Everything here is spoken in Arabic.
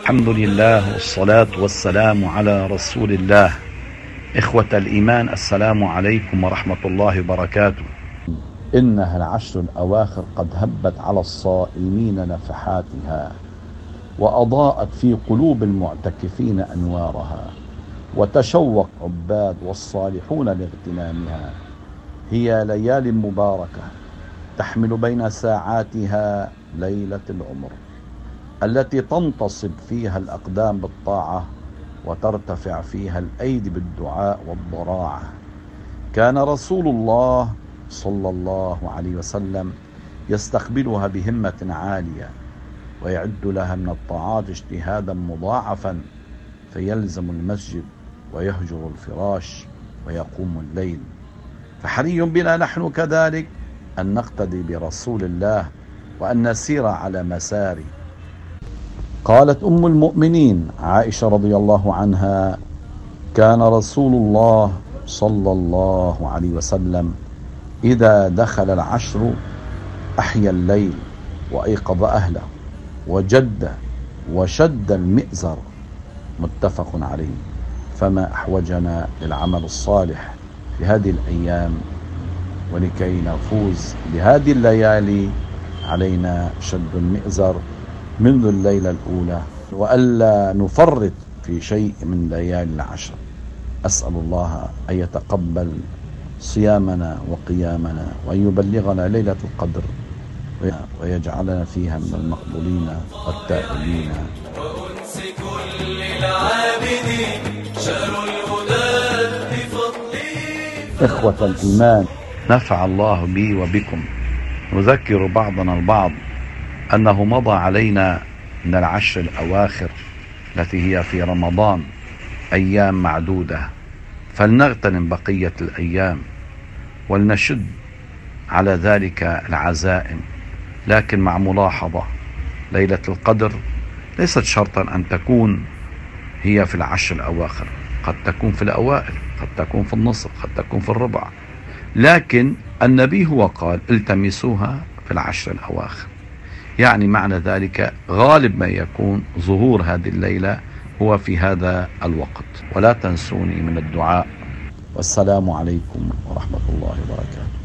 الحمد لله والصلاة والسلام على رسول الله. إخوة الإيمان، السلام عليكم ورحمة الله وبركاته. إنها العشر الأواخر قد هبت على الصائمين نفحاتها، وأضاءت في قلوب المعتكفين أنوارها، وتشوق عباد والصالحون لاغتنامها. هي ليال مباركة تحمل بين ساعاتها ليلة العمر التي تنتصب فيها الأقدام بالطاعة وترتفع فيها الأيدي بالدعاء والضراعة. كان رسول الله صلى الله عليه وسلم يستقبلها بهمة عالية، ويعد لها من الطاعات اجتهادا مضاعفا، فيلزم المسجد ويهجر الفراش ويقوم الليل. فحري بنا نحن كذلك أن نقتدي برسول الله وأن نسير على مساره. قالت أم المؤمنين عائشة رضي الله عنها: كان رسول الله صلى الله عليه وسلم إذا دخل العشر أحيا الليل وأيقظ أهله وجد وشد المئزر. متفق عليه. فما أحوجنا للعمل الصالح في هذه الأيام، ولكي نفوز بهذه الليالي علينا شد المئزر منذ الليلة الأولى، وألا نفرط في شيء من ليالي العشر. أسأل الله أن يتقبل صيامنا وقيامنا، وأن يبلغنا ليلة القدر، ويجعلنا فيها من المقبولين والتائبين. وأنس كل العابدين شهر الهدى بفضله. إخوة الإيمان، نفع الله بي وبكم. نذكر بعضنا البعض أنه مضى علينا من العشر الأواخر التي هي في رمضان أيام معدودة، فلنغتنم بقية الأيام ولنشد على ذلك العزائم، لكن مع ملاحظة: ليلة القدر ليست شرطا أن تكون هي في العشر الأواخر، قد تكون في الأوائل، قد تكون في النصف، قد تكون في الربع، لكن النبي هو قال: التمسوها في العشر الأواخر. يعني معنى ذلك غالب ما يكون ظهور هذه الليلة هو في هذا الوقت. ولا تنسوني من الدعاء، والسلام عليكم ورحمة الله وبركاته.